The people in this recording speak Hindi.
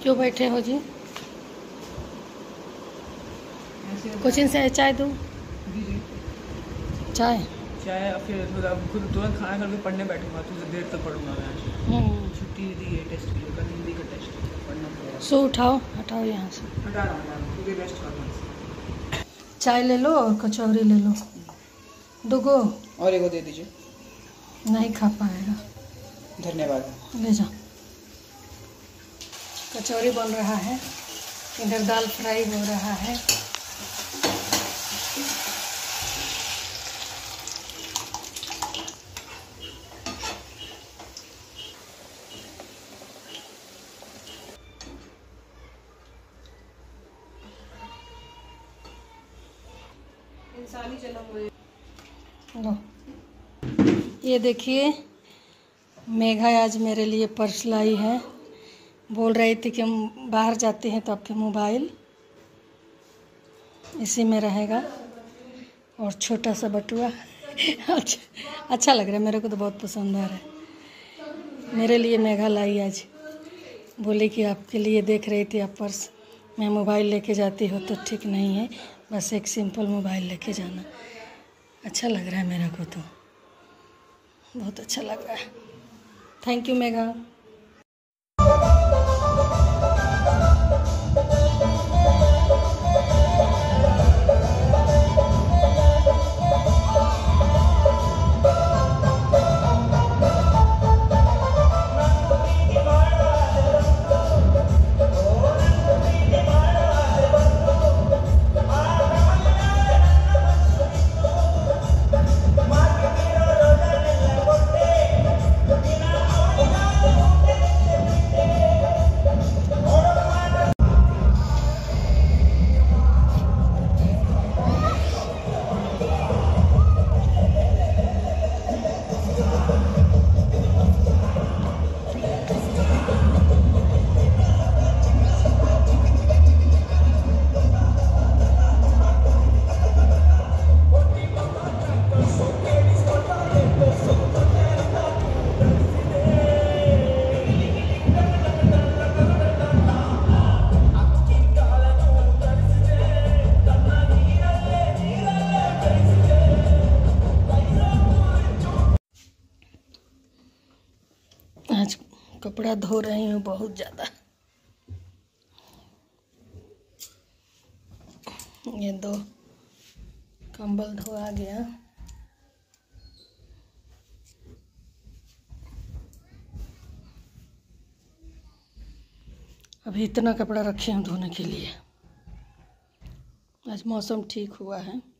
क्यों बैठे हो जी? कोचिंग से चाय दूँ? चाय फिर खुद तुरंत खाना खा के पढ़ने बैठूंगा, तो देर तक पढ़ूंगा मैं। छुट्टी दी है टेस्ट के लिए, कल हिंदी का टेस्ट पढ़ना पड़ेगा। सो उठाओ, हटाओ यहाँ से। हटा रहा हूँ, क्योंकि रेस्ट करना। चाय ले लो और कचौरी ले लो, दुगो। और एगो दे दीजिए। नहीं खा पाएगा। धन्यवाद। ले जाओ। कचौरी बन रहा है, इधर दाल फ्राई हो रहा है। इंसानी जन्म लो। ये देखिए, मेघा आज मेरे लिए पर्स लाई है। बोल रही थी कि हम बाहर जाते हैं तो आपके मोबाइल इसी में रहेगा, और छोटा सा बटुआ। अच्छा लग रहा है, मेरे को तो बहुत पसंद आ रहा है। मेरे लिए मेघा लाई आज, बोली कि आपके लिए देख रही थी आप पर्स में मोबाइल लेके जाती हो तो ठीक नहीं है, बस एक सिंपल मोबाइल लेके जाना। अच्छा लग रहा है मेरे को, तो बहुत अच्छा लग रहा है। Thank you Megha. आज कपड़ा धो रही हूँ बहुत ज़्यादा। ये 2 कंबल धोआ गया। अभी इतना कपड़ा रखे हैं धोने के लिए। आज मौसम ठीक हुआ है।